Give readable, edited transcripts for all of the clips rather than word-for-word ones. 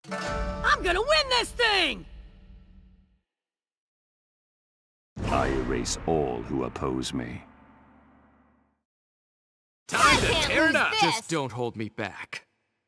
I'm gonna win this thing! I erase all who oppose me. Time to tear it up! This. Just don't hold me back.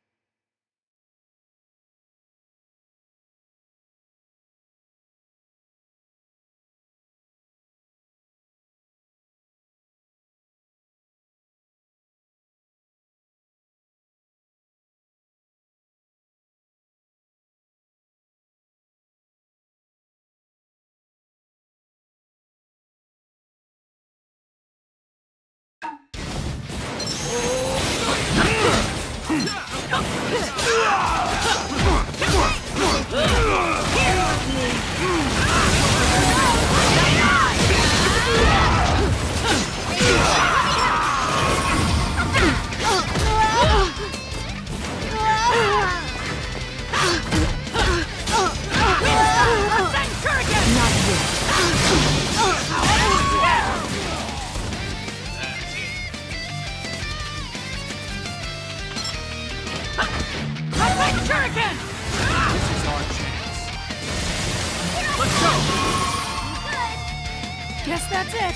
Guess that's it.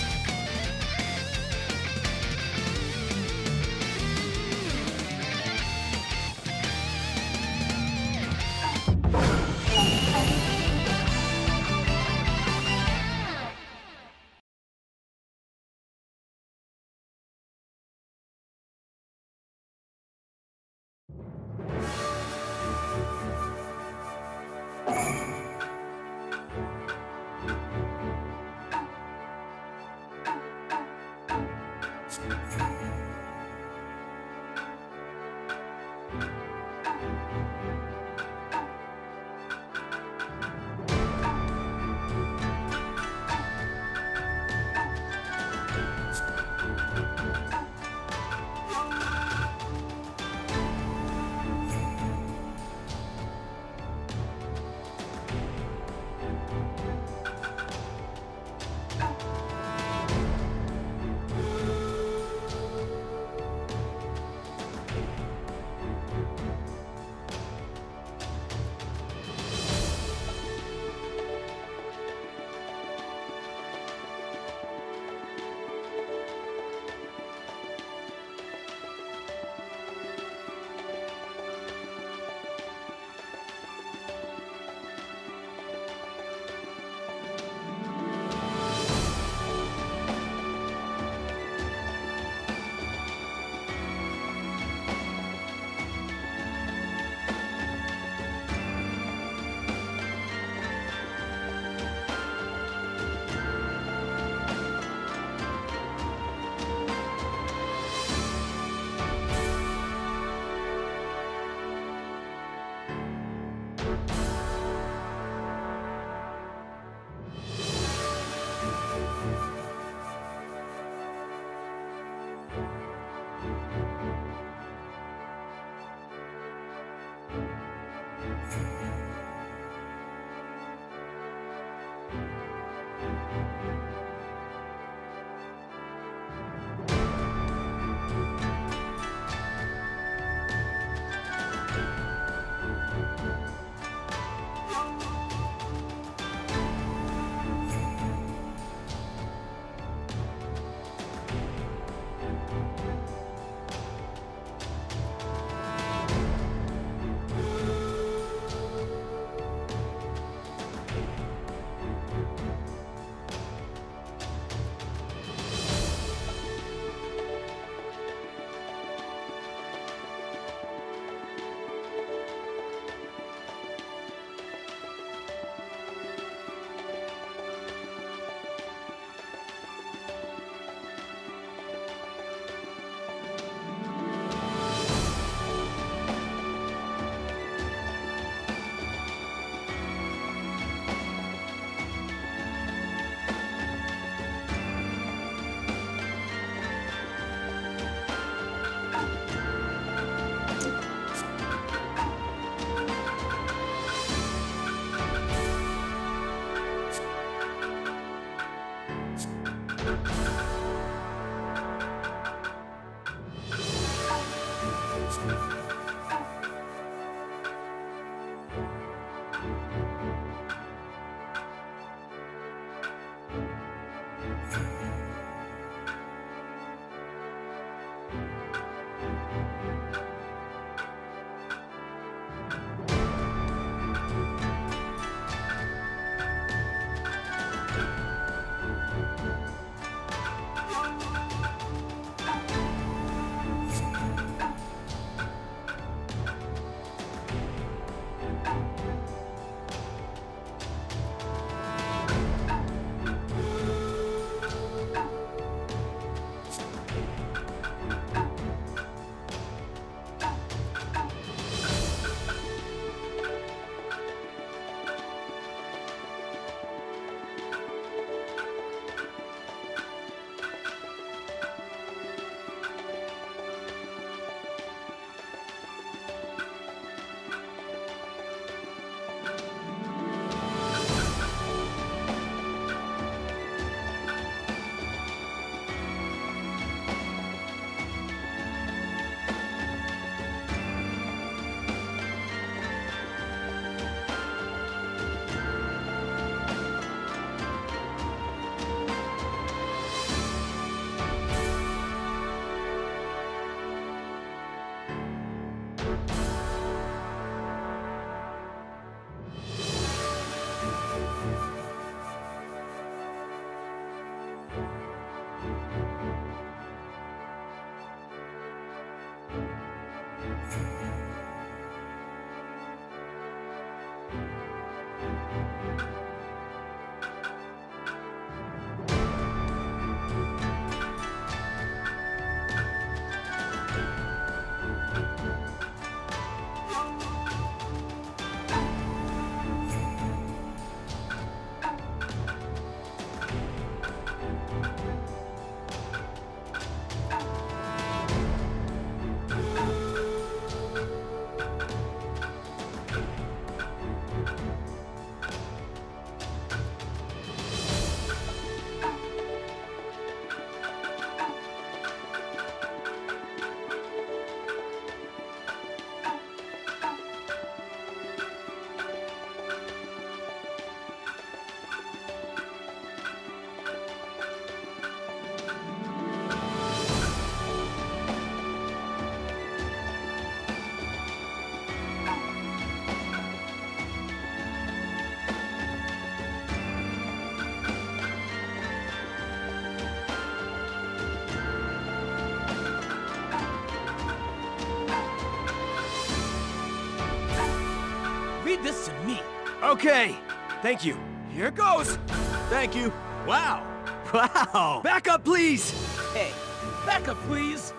Read this to me. Okay. Thank you. Here goes. Thank you. Wow. Wow. Back up, please. Hey, back up, please.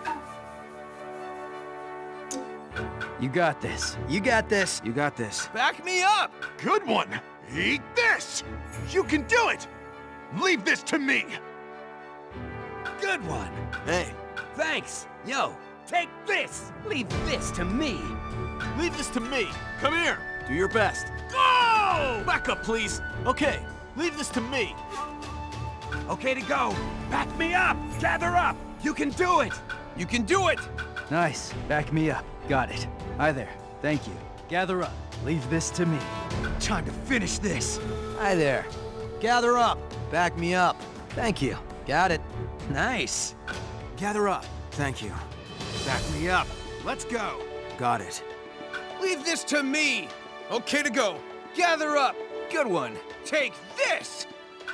You got this. You got this. You got this. Back me up! Good one! Eat this! You can do it! Leave this to me! Good one. Hey, thanks. Yo, take this. Leave this to me. Leave this to me! Come here! Do your best. Go! Back up, please. Okay, leave this to me. Okay to go. Back me up. Gather up. You can do it. You can do it. Nice. Back me up. Got it. Hi there. Thank you. Gather up. Leave this to me. Time to finish this. Hi there. Gather up. Back me up. Thank you. Got it. Nice. Gather up. Thank you. Back me up. Let's go. Got it. Leave this to me. Okay to go. Gather up. Good one. Take this.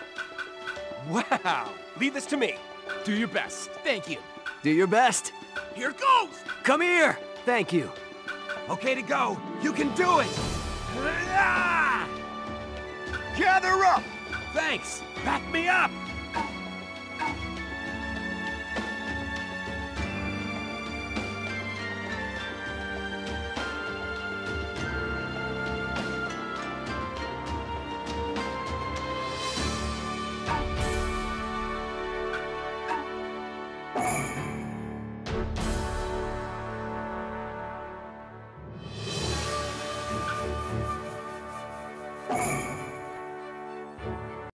Wow. Leave this to me. Do your best. Thank you. Do your best. Here goes. Come here. Thank you. Okay to go. You can do it. Ah! Gather up! Thanks. Back me up.